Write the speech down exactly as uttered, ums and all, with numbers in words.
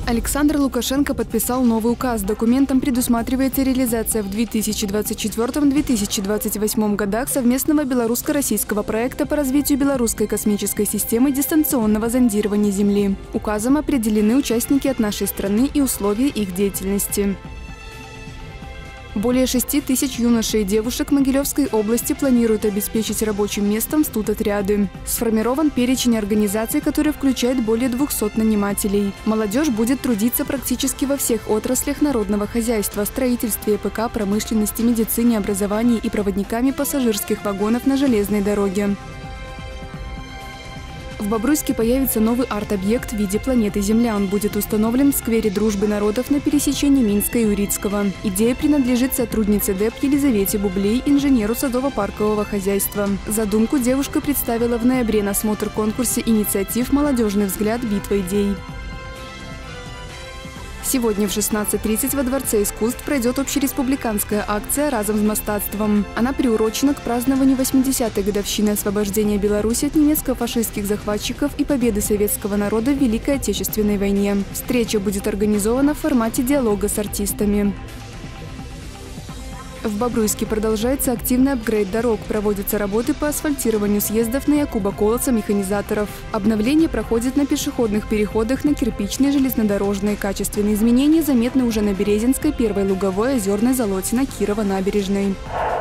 Александр Лукашенко подписал новый указ. Документом предусматривается реализация в две тысячи двадцать четвёртом — две тысячи двадцать восьмом годах совместного белорусско-российского проекта по развитию белорусской космической системы дистанционного зондирования Земли. Указом определены участники от нашей страны и условия их деятельности. Более шести тысяч юношей и девушек Могилевской области планируют обеспечить рабочим местом студотряды. Сформирован перечень организаций, который включает более двухсот нанимателей. Молодежь будет трудиться практически во всех отраслях народного хозяйства – строительстве, ЭПК, промышленности, медицине, образовании и проводниками пассажирских вагонов на железной дороге. В Бобруйске появится новый арт-объект в виде планеты Земля. Он будет установлен в сквере Дружбы народов на пересечении Минска и Урицкого. Идея принадлежит сотруднице ДЭП Елизавете Бублей, инженеру садово-паркового хозяйства. Задумку девушка представила в ноябре на смотр-конкурсе инициатив «Молодежный взгляд. Битва идей». Сегодня в шестнадцать тридцать во Дворце искусств пройдет общереспубликанская акция «Разом с мастатством». Она приурочена к празднованию восьмидесятой годовщины освобождения Беларуси от немецко-фашистских захватчиков и победы советского народа в Великой Отечественной войне. Встреча будет организована в формате диалога с артистами. В Бобруйске продолжается активный апгрейд дорог. Проводятся работы по асфальтированию съездов на Якуба Колоса механизаторов. Обновление проходит на пешеходных переходах на кирпичные, железнодорожные. Качественные изменения заметны уже на Березинской, Первой Луговой, Озерной, Золотино, Кирова, Набережной.